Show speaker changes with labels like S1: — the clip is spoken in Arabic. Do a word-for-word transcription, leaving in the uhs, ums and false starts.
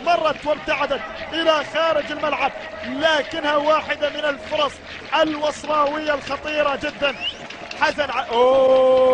S1: مرت وابتعدت إلى خارج الملعب، لكنها واحدة من الفرص الوصراوية الخطيرة جدا. حزن ع... أوه